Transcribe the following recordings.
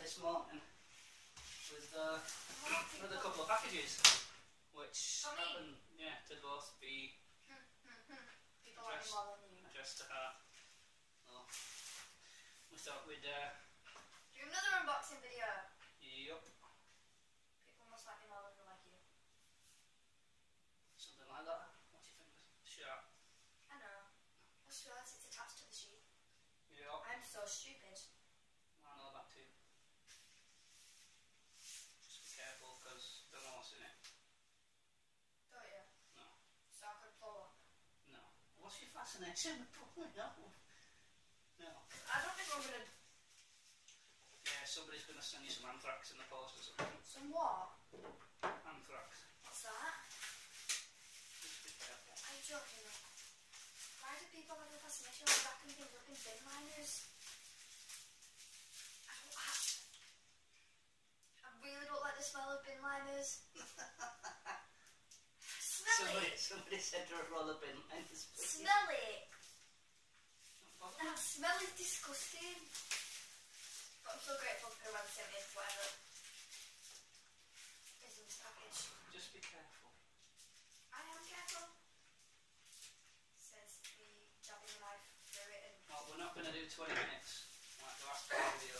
this morning with a couple of packages, which happen, to both be addressed to her. So we thought we'd do another unboxing video. Yup. People must like me more than they like you. Something like that. What do you think? Sure. I know. I just realised it's attached to the sheet. Yup. I'm so stupid. I know that too. Just be careful because don't know what's in it. Don't you? No. So I could pull up. No. What's your fascination with pulling up? No. I don't think I'm gonna. Yeah, somebody's gonna send you some anthrax in the post or something. Some what? Anthrax. What's that? Just be careful. Are you joking me? Why do people have a fascination with wrapping things up in bin liners? I really don't like the smell of bin liners. Somebody said to roll a bin liners. Smell it! That smell is disgusting. But I'm so grateful for whoever sent me whatever is in this package. Just be careful. I am careful. Says the jabbing the knife through it and... Well, we're not going to do 20 minutes like the last video.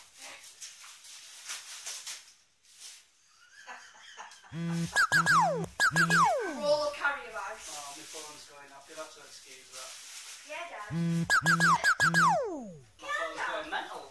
Roll of carrier bags. Oh, my phone's going off. You'll have to excuse that. Yeah, Dad. My phone's going mental.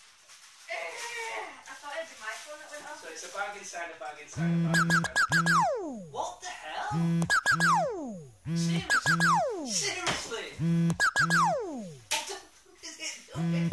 I thought it'd be my phone that went off. So it's a bag inside a bag inside a bag inside a bag. What the hell? Seriously? What the fuck is it doing?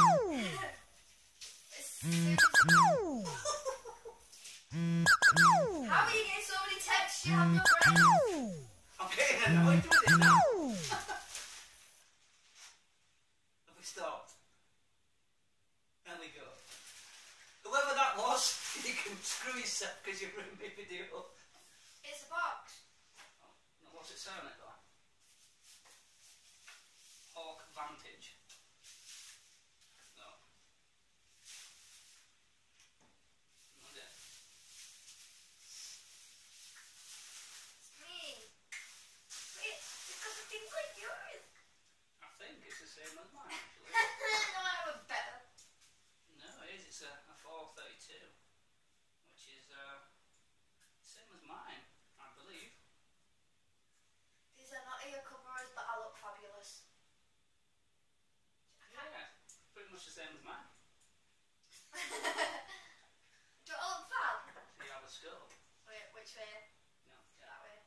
How are you getting so many texts? You have no friends. I'm getting annoyed with it now. Have we stopped? There we go. Whoever that was, you can screw yourself because you ruined my video. It's a box. Oh, no, what's it saying on it though? Hawk Vantage. No. Not it. It's me. Wait, it's got the things like yours. I think it's the same as mine actually. No, I have a better. No, it is. It's a 432, which is same as mine, I believe. These are not ear coverers, but I look fabulous. Yeah, pretty much the same as mine. Do I look fab? You have a scope. Wait, which way? No, That way.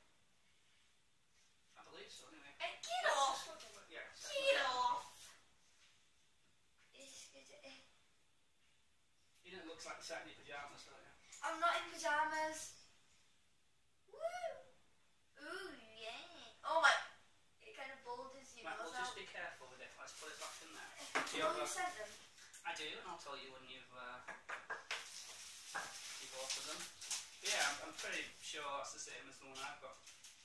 I believe so anyway. Hey, get off! Yeah. Get off! You know, it looks like you're sat in your pyjamas, don't you? I'm not in pyjamas. Woo! Ooh, yeah. Oh my. It kind of bulges your Right, nose we'll out. just be careful with it. Let's put it back in there. Do you sent them? I do, and I'll tell you when you've ordered them. Yeah, I'm pretty sure that's the same as the one I've got.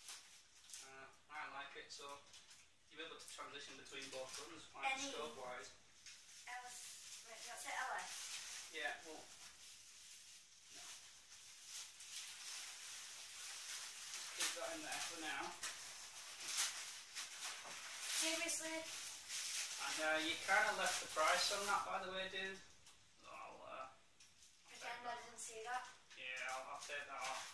I like it, so you're able to transition between both guns, like Any- scope-wise. Wait, that's it, LS. Yeah, well, no. Just keep that in there for now. Seriously? And you kind of left the price on that, by the way, dude. I'll Pretend I didn't see that. yeah, I'll take that off.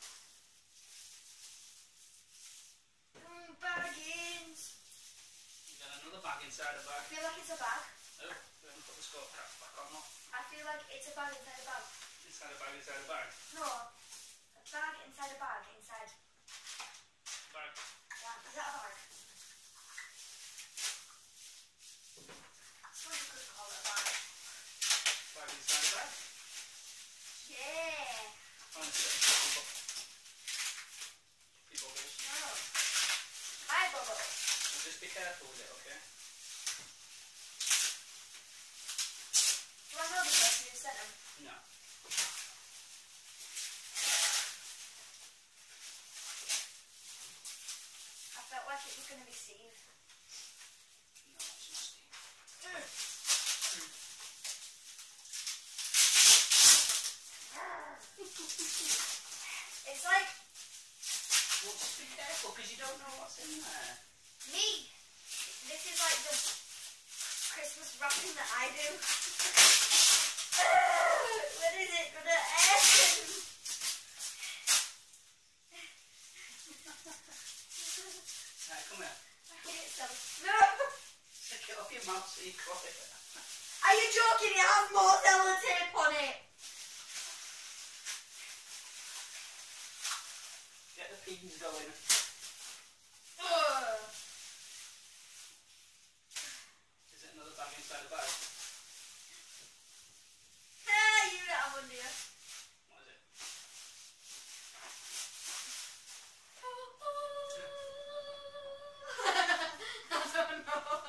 Baggins. You got another bag inside a I bag. feel like it's a bag. Oh, we haven't put the scope cap back on, no. I feel like it's a bag inside a bag. Inside a bag, inside a bag. No. A bag inside a bag inside. Bag. Yeah, is that a bag? I suppose you could call it a bag. Bag inside a bag. Yeah. Honestly, people bubbles. No. Hi, Bubbles. And just be careful with it, okay? Do I know the person who sent them? No. I felt like it was going to be Steve. No, it's not Steve. It's like Well, just be careful because you don't know what's in there. me. This is like the Christmas wrapping that I do. When is it gonna end? Right, come here. I hate them. No! Stick it up your mouth so you got it. Are you joking? It has more sellotape on it. Get the peas going. Ugh. Is it another bag inside the bag? Ah, you don't have one, do you? What is it? I don't know.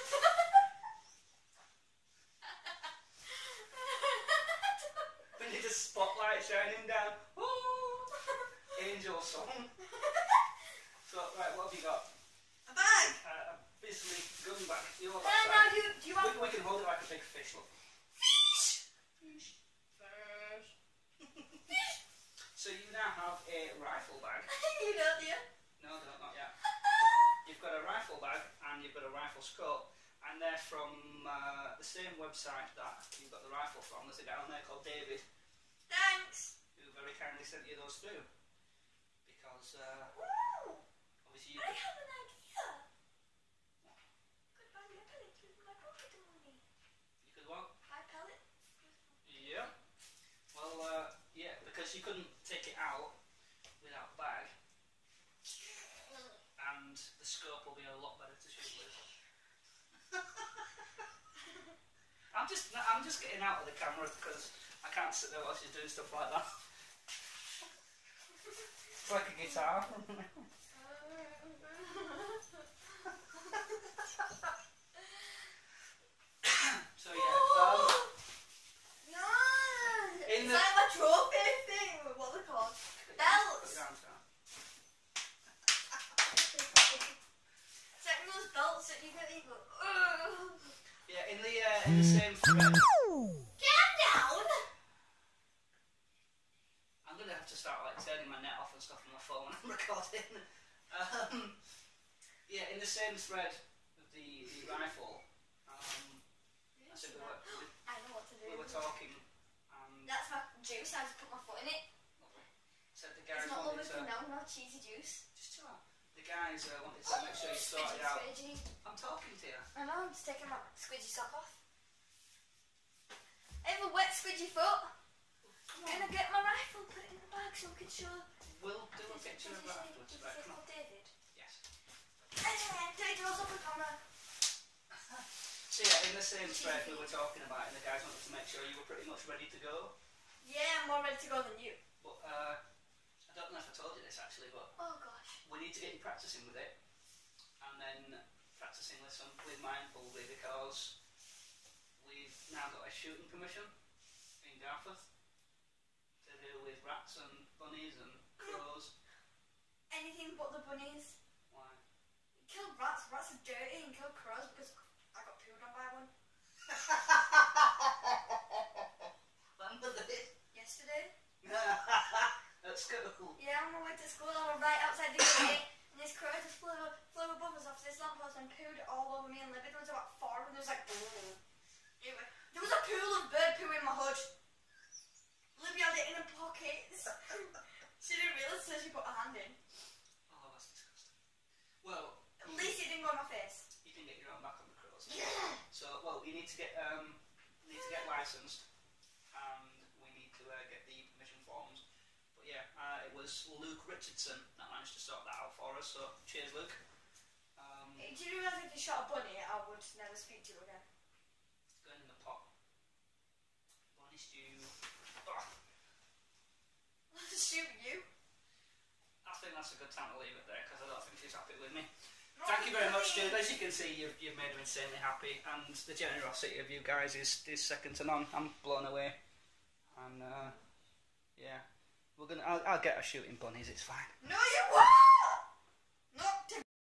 We need a spotlight shining down. Angel song. So, right, what have you got? A bag. Basically, gun bag. You want No, that no, side? do you want We can hold it like a big fish, look. fish? Fish. So you now have a rifle bag. You don't, do you? No, not yet. You've got a rifle bag and you've got a rifle scope, and they're from the same website that you got the rifle from. There's a guy on there called David Thanks. who very kindly sent you those through because Ooh, obviously I have an idea. Could buy me a pellet with my pocket money. you could what? Buy pellet. Yeah. Well, yeah, because you couldn't take it out without a bag, and the scope will be a lot better to shoot with. I'm just getting out of the camera because I can't sit there while she's doing stuff like that. It's like a guitar. So yeah, No! In It's the- like my trophy thing. What are they called? Belts. put it down, Sam. It's like those belts that you can go. Ugh. Yeah, in the same thread. Calm down. I'm gonna have to start like turning my net off and stuff on my phone when I'm recording. Yeah, in the same thread of the rifle. I said I know what to do. we were talking, and That's my juice. I just put my foot in it. said the guys It's not wanted lubricant to now, no cheesy juice. just chill out. The guys wanted to make sure you sorted out. Squidgy. I'm talking to you. I know, I'm just taking my squidgy sock off. I have a wet squidgy foot. Come I'm on, gonna get my rifle, put it in the bag so we can show. we'll do a picture of that afterwards. Right, come on. David. Yes. Take yours off the camera. So yeah, in the same thread we were talking about, and the guys wanted to make sure you were pretty much ready to go. Yeah, I'm more ready to go than you. But I don't know if I told you this actually, but Oh gosh. we need to get you practicing with it, and then practicing with mine probably because we've now got a shooting permission in Garforth to do with rats and bunnies and crows. Anything but the bunnies. Why? Kill rats. Rats are dirty, and kill crows because I got pooed on by one When was it? yesterday. At school. Yeah, on my way to school, I was right outside the gate, and this crow just flew above us off this lamppost and pooed all over me and Libby. There was about 4, and there was like, there was a pool of bird poo in my hood. Libby had it in her pockets. She didn't realise until she put her hand in. Oh, that's disgusting. Well, At least it didn't go on my face. you can get your own back on the crows. Yeah. So, well, you need to get licensed, and we need to get the permission forms. But yeah, it was Luke Richardson that managed to sort that out for us. So cheers, Luke. Do you realise if you shot a bunny, I would never speak to you again? It's going in the pot. Bunny stew. Oh, Shoot you. I think that's a good time to leave it there because I don't think she's happy with me. Thank you very much, dude. As you can see, you've made me insanely happy, and the generosity of you guys is second to none. I'm blown away, and yeah, I'll get her shooting bunnies. It's fine. No, you won't!